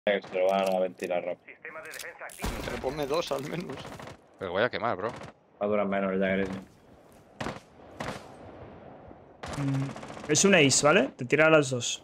Se lo van a ventilar rápido. Sistema de defensa activo. Pero ponme 2 al menos. Pero voy a quemar, bro. Va a durar menos el Jagger ese. Es un ace, ¿vale? Te tira a las dos.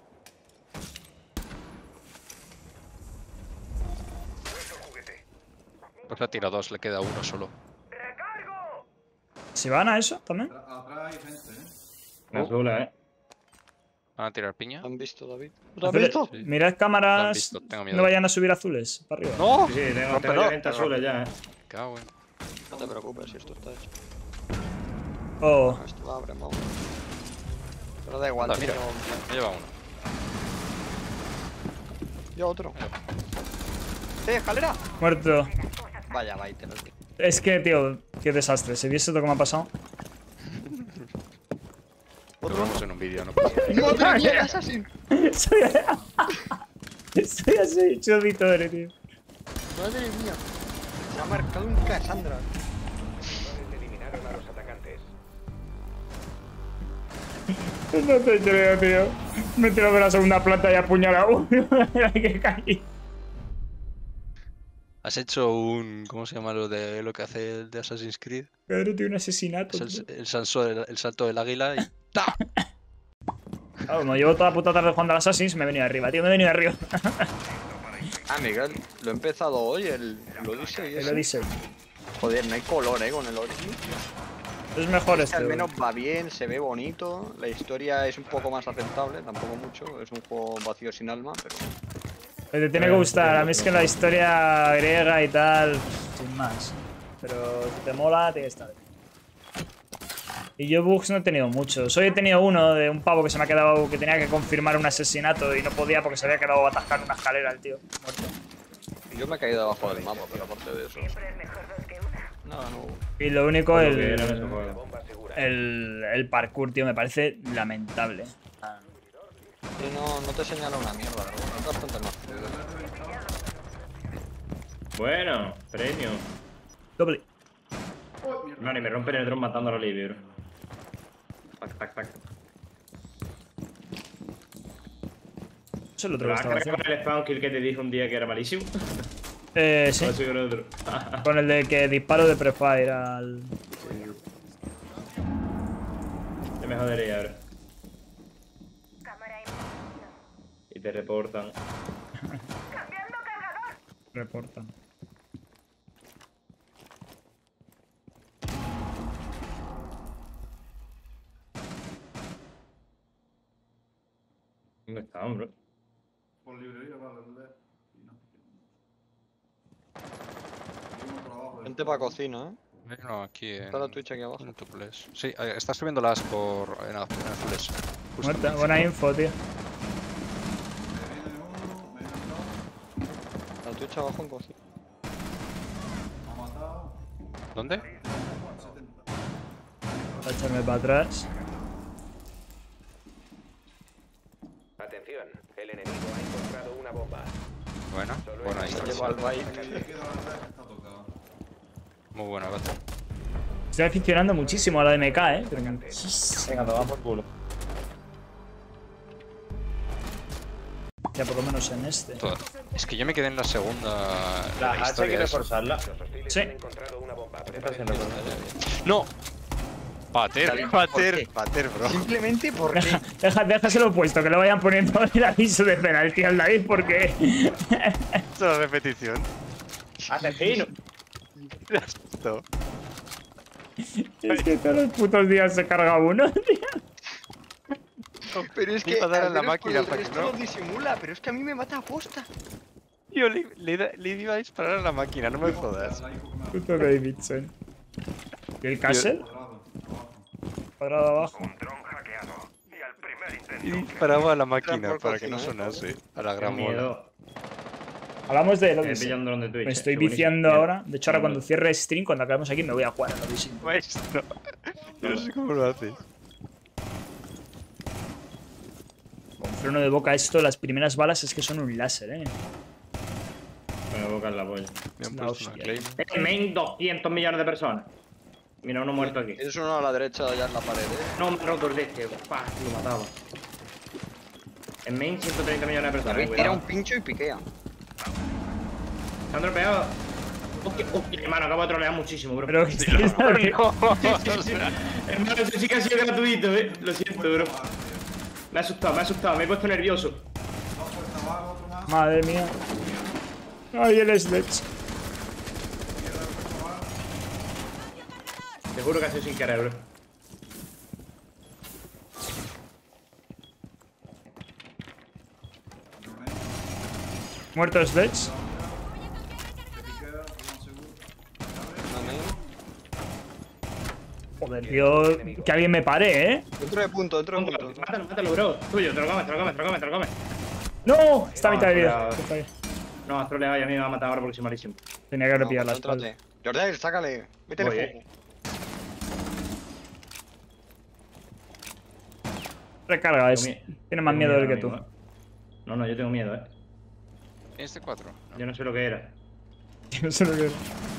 Pues le ha tirado 2, le queda 1 solo. ¡Recargo! ¿Se van a eso también? Atrás hay gente, En azul, ¿Van a tirar piña? ¿Lo han visto, David? ¿Lo han Azules- visto? Sí. Mirad Lo han cámaras. visto, tengo miedo. No vayan a subir azules. Para arriba. ¡No! Sí, tengo Rómpelo. 20 azules ya, Cago en... No te preocupes si esto está hecho. Oh. Esto lo abrimos. Pero da igual, Anda, mira. tío. Me lleva uno. Yo otro. Escalera! Muerto. Vaya, vaite, tío. Es que, tío, qué desastre. Si viese lo que me ha pasado. Lo vemos en un vídeo, no pasa nada. ¡Madre mía, Assassin! Soy así, chorritore, tío. ¡Madre mía! Se ha marcado un Cassandra. Eliminaron a los atacantes. No te creo, tío. Me he tirado de la segunda planta y he apuñalado. Mira que caí. ¿Has hecho un... ¿Cómo se llama lo de lo que hace el de Assassin's Creed? Claro, tío, un asesinato. Es tío. el salto del águila y... Claro, como llevo toda la puta tarde jugando al Assassin's, me he venido arriba, tío. Me he venido arriba. Ah, Miguel, lo he empezado hoy, el Odyssey. El ese. Odyssey. Joder, no hay color, con el Odyssey. Es mejor este. Al menos va bien, se ve bonito. La historia es un poco más aceptable, tampoco mucho. Es un juego vacío sin alma, pero. Te tiene que gustar. A mí es que la historia griega y tal, sin más. Pero si te mola, tiene que estar bien. Y yo bugs no he tenido muchos. Hoy he tenido uno de un pavo que se me ha quedado, que tenía que confirmar un asesinato y no podía porque se había quedado atascado en una escalera el tío. Muerto. Yo me he caído debajo del mapa, pero aparte de eso. Siempre es mejor dos que una. Nada, no. Y lo único, Por lo que era en ese juego. Bomba segura. el parkour, tío, me parece lamentable. Y no te señala una mierda, ¿verdad? No te das cuenta, no. Bueno, premio. Doble. No, ni me rompen el dron matando a los Libby, bro. Tac, tac, tac. Eso es el otro que ¿Vas a estaba cargar haciendo. con el spawn kill que te dije un día que era malísimo? Sí. O soy con otro. Con el de que disparo de prefire al... Yo me jodería ahora. Cámara en Y te reportan. cambiando cargador. Reportan. ¿Dónde estaban, bro? Por librería para leer. Y no. Hay uno por abajo. Vente para cocina, No, aquí en... Está la Twitch aquí abajo. en tu place. Sí, está subiéndolas por... en azules. Justo. Muerta. Buena info, tío. Me viene uno, me viene dos. La Twitch abajo en cocina. Me ha matado. ¿Dónde? 70. Voy a echarme para atrás. Atención, el enemigo ha encontrado una bomba. Bueno, bueno, ahí Se está. lleva al bait. Le queda la red, está tocado. Muy bueno, gato. Estoy aficionando muchísimo a la MK, pero Venga, toma por culo. ya por lo menos en este. Todas. Es que yo me quedé en la segunda... La la hacha hay historia que esa. reforzarla. Los hostiles Sí. han encontrado una bomba. ¿Qué está haciendo con eso? ¡No! Pater, Pater, bro. Simplemente porque. Déjaselo puesto, que lo vayan poniendo el aviso de penalti al David porque... Esto es repetición. ¡Asesino! Esto. Es que todos los putos días se carga uno, tío. Pero es que. Iba a dar a al la menos máquina por el para que resto no. lo disimula, pero es que a mí me mata a posta. Tío, le iba a disparar a la máquina, no me jodas. La info que me ha Puto Davidson. ¿Y el castle? cuadrado. Abajo. Cuadrado abajo. Un dron hackeado. Y al primer Y intento. disparaba a la máquina Por para que cocina, no sonase. A la ¡Qué gran mola. miedo! Hablamos de Me he Odyssey. pillado un dron de Twitch. Me estoy qué buenísimo. viciando Mira. ahora. De hecho, ahora cuando cierre stream, cuando acabemos aquí, me voy a jugar al Odyssey. Maestro. Yo no sé cómo lo haces. Con freno de boca esto, las primeras balas es que son un láser, Me boca en la polla. Me han La puesto una hostia. claim. En main 200 millones de personas. Mira, uno muerto aquí. Es uno a la derecha ya en la pared, No, me he roto el de este. ¡Pah! Lo mataba. En main 130 millones de personas. David tira Cuidado. un pincho y piquea. Se han dropeado. Hostia, hermano, acabo de trolear muchísimo, bro. Pero que estáis haciendo. Hermano, eso sí que ha sido gratuito, Lo siento, bro. Me ha asustado, me he puesto nervioso. Dos puertas abajo, otro más. Madre mía. Ay, el Sledge. Izquierda, puerta abajo. Te juro que ha sido sin querer, bro. Muerto el Sledge. Que piquea, más seguro. Amén. Joder, tío. Que alguien me pare, ¿eh? Dentro de punto, dentro de punto. Mátalo, bro. Tuyo, te lo comes. ¡No! Está a mitad de No, vida. cuidado. Está bien. No, has troleado y a mí me va a matar ahora porque soy malísimo. Tenía que haber No, pillado la concéntrate. espalda. Jordel, sácale. Métele Voy, fuego. Recarga, es. Tengo Tiene más miedo él que tú. No, yo tengo miedo, ¿Tienes de 4? Yo no sé lo que era. No sé lo que es.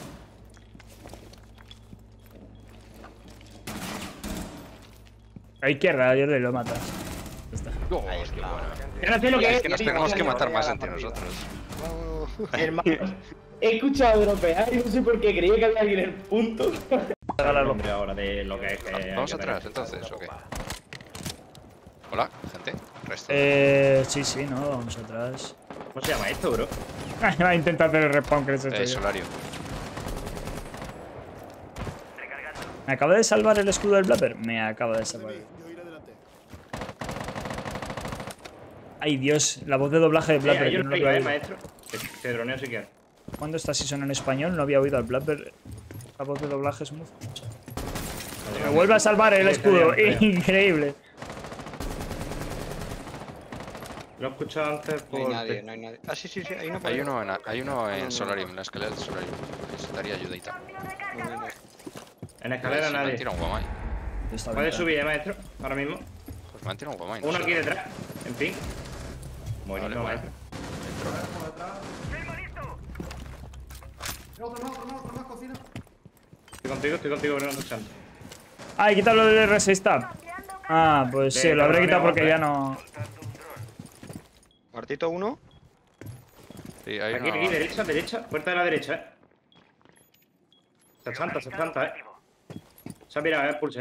A izquierda, Jordi, lo matas. Ya está. Ahí está. Yo no sé lo que Es que nos tenemos que matar más entre Arriba. nosotros. Vamos. Hermano, he escuchado dropear y no sé por qué creía que había alguien en el punto. Agárralo. Hombre, ahora de lo que es que. ¿Vamos atrás entonces o qué? Hola, gente. Resto. Sí, no, vamos atrás. ¿Cómo se llama esto, bro? Va a intentar hacer el respawn que les he hecho yo. Solario. ¿Me acaba de salvar el escudo del Blapper? Me acaba de salvar. Ay, Dios, la voz de doblaje de Blapper. Yo que no no lo lo había digo, oído. maestro. Te droneo si quieres. ¿Cuándo esta season en español? No había oído al Blapper. La voz de doblaje es muy famosa. Me vuelve a salvar el escudo. Increíble. Lo he escuchado antes No hay por. nadie, no hay nadie. Ah, sí, hay uno por Hay ahí. uno en Solarium, en la escalera del Solarium. Necesitaría ayudita. No hay nadie. En escalera Me han nadie. tirado un guamai. Está Puedes bien. subir, maestro, ahora mismo. Pues me han tirado un guamai. no Uno sé. aquí detrás. En fin. Buenísimo, Vale, maestro. Por detrás. Otro más, cocina. Estoy contigo, Bruno, luchando. Ay, quítalo del R6 tab. Ah, pues sí, lo habré quitado porque ya no. Cuartito uno. Sí, hay Aquí, uno. derecha, puerta de la derecha, Se planta, Se ha pirado, pulse,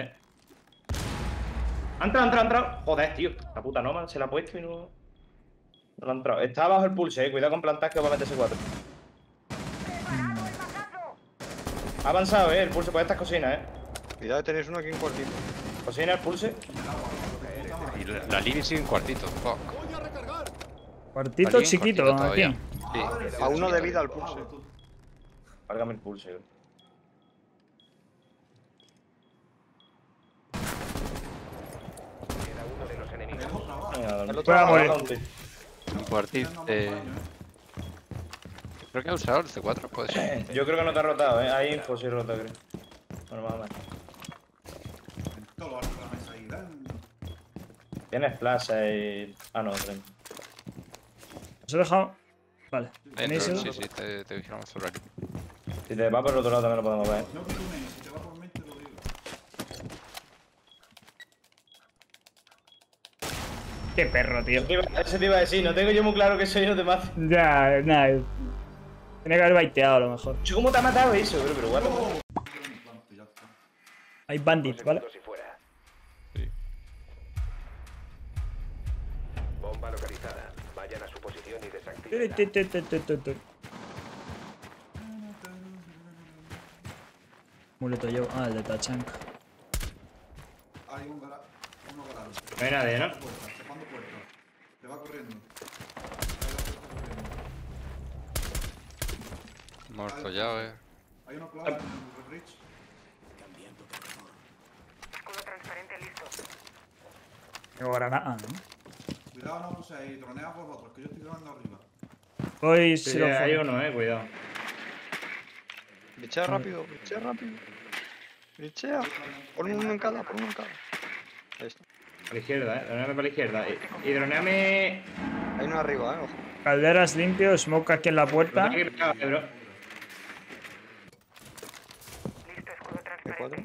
Ha entrado. Joder, tío. La puta Noma se la ha puesto y no. No la ha entrado. Está abajo el pulse, Cuidado con plantas que va a meterse 4. Ha avanzado, el pulse por estas cocinas, Cuidado, tenéis uno aquí en cuartito. Cocina el pulse. Y la Lili sigue en cuartito. Fuck. Cuartito Alguien chiquito, cortito aquí. todavía. Sí. A uno de vida al pulse. Cárgame el pulse, Queda uno de los enemigos. Venga, El otro Voy a lado, morir. adelante. Un cuartito. Creo que ha usado el C4, puede ser. Yo creo que no te ha rotado, Hay info, sí rota, creo. Bueno, más o menos. Todo lo hace la mesa ahí. Tienes flash y. Ah, no, tren. ¿Os he dejado? Vale. ¿Tenéis Dentro, eso? sí, te vigilamos Solarium. Si te va por el otro lado también lo podemos ver. No, pero si te va por mí, te lo digo. Qué perro, tío. Eso te iba a decir, no tengo yo muy claro que soy yo de más. Ya, nada. Tenía que haber baiteado a lo mejor. ¿Cómo te ha matado eso, bro? Pero guapo. Ya está. Hay bandits, ¿vale? Segundos y fuera. Sí. Bomba localizada. Vayan a su posición y desactiven. Muleto yo. Ah, el de Tachank. Hay uno garage. No hay nadie, ¿no? Tapando puerta. Te va corriendo. Muerto ya, Hay uno clavado en el bridge. Tengo granada, ¿no? Cuidado, no puse ahí. Tronea por vosotros, que yo estoy grabando arriba. Voy, Sí, si lo hay uno, cuidado. Brichea rápido, brichea rápido. Brichea. Pon uno en cada, pon uno en cada. Ahí está. A la izquierda, Droneame para la izquierda. Y droneame. Hay uno arriba, ojo. Calderas limpio, smoke aquí en la Lo puerta. tengo que pegar, bro. C4.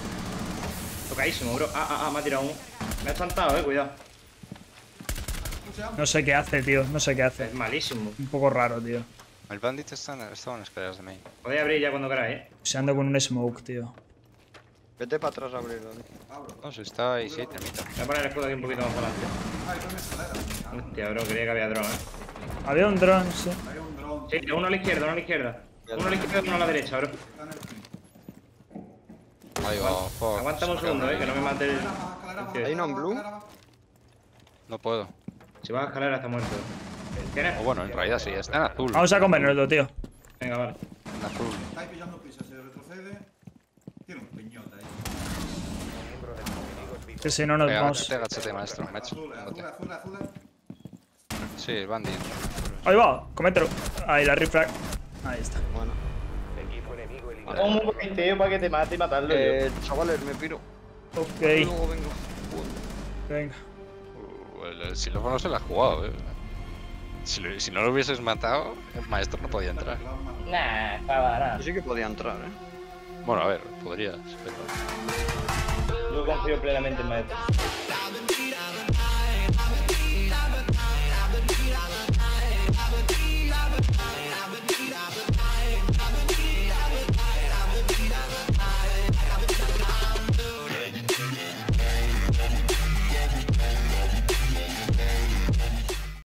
Tocadísimo, bro. Me ha tirado uno. Me ha espantado, cuidado. No sé qué hace, tío. No sé qué hace. Es malísimo. Un poco raro, tío. El bandit estaba en las escaleras de main. Podéis abrir ya cuando queráis, Se anda con un smoke, tío. Vete para atrás a abrirlo. Abro. No, si está ahí, sí, termita. Voy a poner el escudo aquí un poquito más adelante. Ay, ponme escalera. Hostia, bro, creía que había dron, Había un dron, sí. Hay un dron. Sí, uno a la izquierda, uno a la izquierda. Uno a la izquierda y uno a la derecha, bro. Está en el fin. Ahí va, fuck. Aguántame un segundo, que no me mate el... Hay uno en blue. No puedo. Si vas a escalar está muerto. ¿Tienes? O bueno, en realidad sí, está en azul. Vamos a comernoslo, tío. Venga, vale. En azul. Está ahí pillando prisa, se retrocede. Tiene un piñote ahí. Que si no nos Venga, vamos. agáchate, maestro, macho. Azul, azul, azul, azul. Sí, el bandit. Ahí va, comételo. Ahí, la refrag. Ahí está. Bueno. Equipo enemigo eliminado. ¿Cómo tío para que te mate y matarlo Chavales, me piro. Ok, Luego vengo. venga. El xilófono se lo ha jugado, Si no lo hubieses matado, el maestro no podía entrar. Nah, está barato. Yo sí que podía entrar, Bueno, a ver, podrías, pero... Yo confío plenamente en maestro.